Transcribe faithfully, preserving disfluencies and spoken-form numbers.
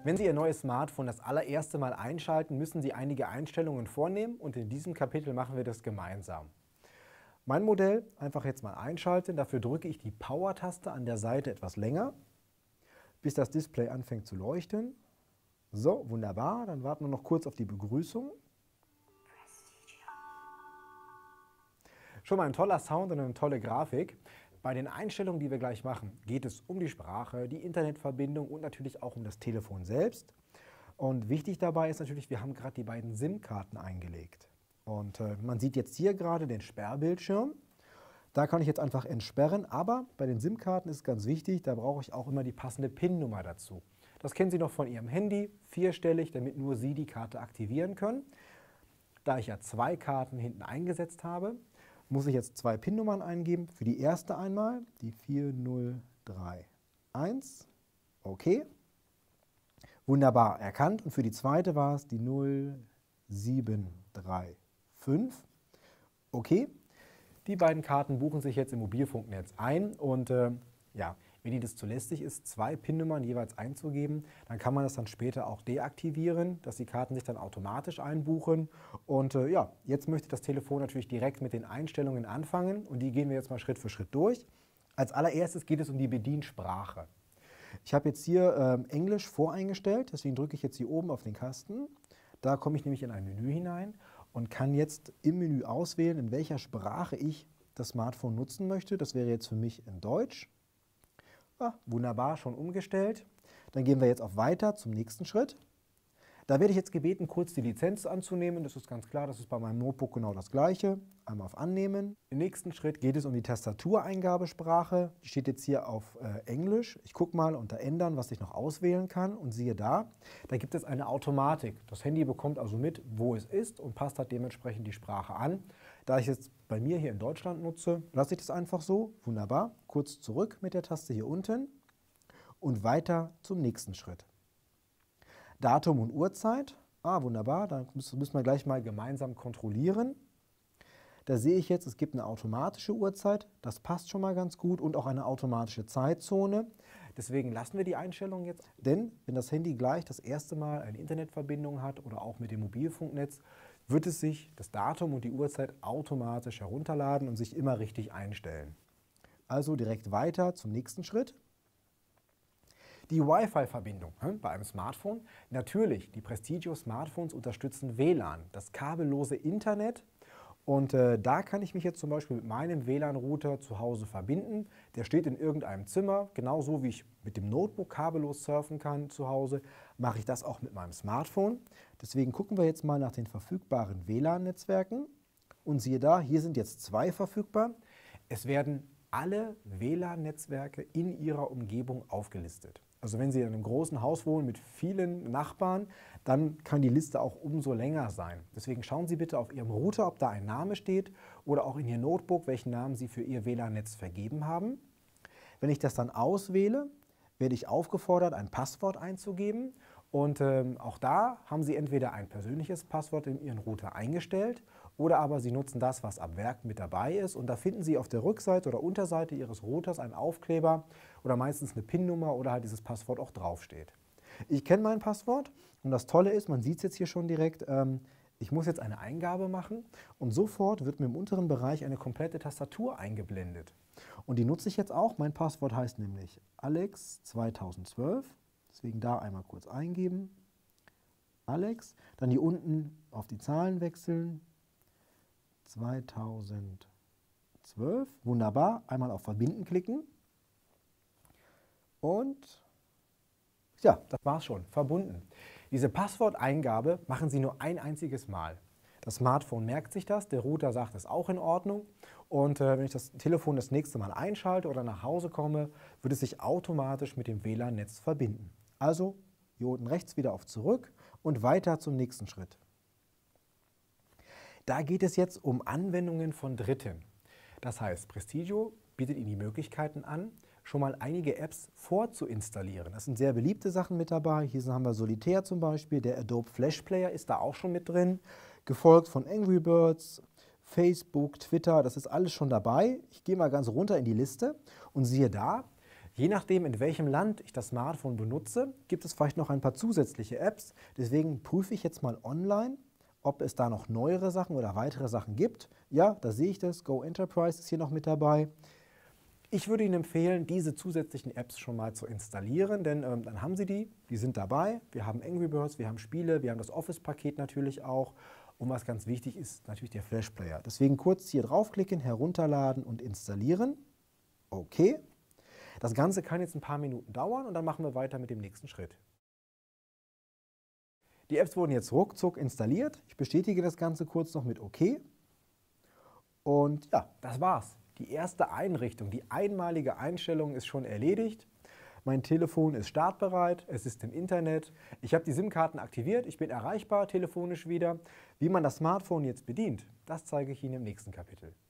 Wenn Sie Ihr neues Smartphone das allererste Mal einschalten, müssen Sie einige Einstellungen vornehmen und in diesem Kapitel machen wir das gemeinsam. Mein Modell einfach jetzt mal einschalten, dafür drücke ich die Power-Taste an der Seite etwas länger, bis das Display anfängt zu leuchten. So, wunderbar, dann warten wir noch kurz auf die Begrüßung. Schon mal ein toller Sound und eine tolle Grafik. Bei den Einstellungen, die wir gleich machen, geht es um die Sprache, die Internetverbindung und natürlich auch um das Telefon selbst. Und wichtig dabei ist natürlich, wir haben gerade die beiden SIM-Karten eingelegt. Und äh, man sieht jetzt hier gerade den Sperrbildschirm. Da kann ich jetzt einfach entsperren, aber bei den SIM-Karten ist es ganz wichtig, da brauche ich auch immer die passende PIN-Nummer dazu. Das kennen Sie noch von Ihrem Handy, vierstellig, damit nur Sie die Karte aktivieren können. Da ich ja zwei Karten hinten eingesetzt habe, muss ich jetzt zwei PIN-Nummern eingeben. Für die erste einmal die vier null drei eins. Okay. Wunderbar, erkannt. Und für die zweite war es die null sieben drei fünf. Okay. Die beiden Karten buchen sich jetzt im Mobilfunknetz ein und äh, ja, wenn Ihnen das zu lästig ist, zwei PIN-Nummern jeweils einzugeben, dann kann man das dann später auch deaktivieren, dass die Karten sich dann automatisch einbuchen. Und äh, ja, jetzt möchte das Telefon natürlich direkt mit den Einstellungen anfangen und die gehen wir jetzt mal Schritt für Schritt durch. Als allererstes geht es um die Bediensprache. Ich habe jetzt hier äh, Englisch voreingestellt, deswegen drücke ich jetzt hier oben auf den Kasten. Da komme ich nämlich in ein Menü hinein und kann jetzt im Menü auswählen, in welcher Sprache ich das Smartphone nutzen möchte. Das wäre jetzt für mich in Deutsch. Ah, wunderbar, schon umgestellt. Dann gehen wir jetzt auf Weiter zum nächsten Schritt. Da werde ich jetzt gebeten, kurz die Lizenz anzunehmen. Das ist ganz klar, das ist bei meinem Notebook genau das Gleiche. Einmal auf Annehmen. Im nächsten Schritt geht es um die Tastatureingabesprache. Die steht jetzt hier auf äh, Englisch. Ich gucke mal unter Ändern, was ich noch auswählen kann und siehe da, da gibt es eine Automatik. Das Handy bekommt also mit, wo es ist und passt halt dementsprechend die Sprache an. Da ich jetzt bei mir hier in Deutschland nutze, lasse ich das einfach so. Wunderbar. Kurz zurück mit der Taste hier unten und weiter zum nächsten Schritt. Datum und Uhrzeit. Ah, wunderbar. Da müssen wir gleich mal gemeinsam kontrollieren. Da sehe ich jetzt, es gibt eine automatische Uhrzeit. Das passt schon mal ganz gut und auch eine automatische Zeitzone. Deswegen lassen wir die Einstellung jetzt. Denn wenn das Handy gleich das erste Mal eine Internetverbindung hat oder auch mit dem Mobilfunknetz, wird es sich das Datum und die Uhrzeit automatisch herunterladen und sich immer richtig einstellen. Also direkt weiter zum nächsten Schritt. Die Wi-Fi-Verbindung bei einem Smartphone. Natürlich, die Prestigio Smartphones unterstützen W L A N, das kabellose Internet. Und äh, da kann ich mich jetzt zum Beispiel mit meinem W L A N-Router zu Hause verbinden. Der steht in irgendeinem Zimmer, genauso wie ich mit dem Notebook kabellos surfen kann zu Hause, mache ich das auch mit meinem Smartphone. Deswegen gucken wir jetzt mal nach den verfügbaren W L A N-Netzwerken. Und siehe da, hier sind jetzt zwei verfügbar. Es werden alle W L A N-Netzwerke in Ihrer Umgebung aufgelistet. Also wenn Sie in einem großen Haus wohnen mit vielen Nachbarn, dann kann die Liste auch umso länger sein. Deswegen schauen Sie bitte auf Ihrem Router, ob da ein Name steht oder auch in Ihr Notebook, welchen Namen Sie für Ihr W L A N-Netz vergeben haben. Wenn ich das dann auswähle, werde ich aufgefordert, ein Passwort einzugeben. Und ähm, auch da haben Sie entweder ein persönliches Passwort in Ihren Router eingestellt oder aber Sie nutzen das, was ab Werk mit dabei ist. Und da finden Sie auf der Rückseite oder Unterseite Ihres Routers einen Aufkleber oder meistens eine PIN-Nummer oder halt dieses Passwort auch draufsteht. Ich kenne mein Passwort und das Tolle ist, man sieht es jetzt hier schon direkt, ähm, ich muss jetzt eine Eingabe machen und sofort wird mir im unteren Bereich eine komplette Tastatur eingeblendet. Und die nutze ich jetzt auch. Mein Passwort heißt nämlich Alex zweitausendzwölf. Deswegen da einmal kurz eingeben. Alex. Dann hier unten auf die Zahlen wechseln. zweitausendzwölf. Wunderbar. Einmal auf Verbinden klicken. Und ja, das war's schon. Verbunden. Diese Passworteingabe machen Sie nur ein einziges Mal. Das Smartphone merkt sich das, der Router sagt es auch in Ordnung und äh, wenn ich das Telefon das nächste Mal einschalte oder nach Hause komme, wird es sich automatisch mit dem W L A N-Netz verbinden. Also hier unten rechts wieder auf Zurück und weiter zum nächsten Schritt. Da geht es jetzt um Anwendungen von Dritten. Das heißt, Prestigio bietet Ihnen die Möglichkeiten an, schon mal einige Apps vorzuinstallieren. Das sind sehr beliebte Sachen mit dabei. Hier haben wir Solitär zum Beispiel, der Adobe Flash Player ist da auch schon mit drin, gefolgt von Angry Birds, Facebook, Twitter, das ist alles schon dabei. Ich gehe mal ganz runter in die Liste und siehe da, Je nachdem, in welchem Land ich das Smartphone benutze, gibt es vielleicht noch ein paar zusätzliche Apps. Deswegen prüfe ich jetzt mal online, ob es da noch neuere Sachen oder weitere Sachen gibt. Ja, da sehe ich das. Go Enterprise ist hier noch mit dabei. Ich würde Ihnen empfehlen, diese zusätzlichen Apps schon mal zu installieren, denn ähm, dann haben Sie die, die sind dabei. Wir haben Angry Birds, wir haben Spiele, wir haben das Office-Paket natürlich auch. Und was ganz wichtig ist, natürlich der Flash-Player. Deswegen kurz hier draufklicken, herunterladen und installieren. Okay. Das Ganze kann jetzt ein paar Minuten dauern und dann machen wir weiter mit dem nächsten Schritt. Die Apps wurden jetzt ruckzuck installiert. Ich bestätige das Ganze kurz noch mit OK. Und ja, das war's. Die erste Einrichtung, die einmalige Einstellung ist schon erledigt. Mein Telefon ist startbereit, es ist im Internet. Ich habe die SIM-Karten aktiviert, ich bin erreichbar telefonisch wieder. Wie man das Smartphone jetzt bedient, das zeige ich Ihnen im nächsten Kapitel.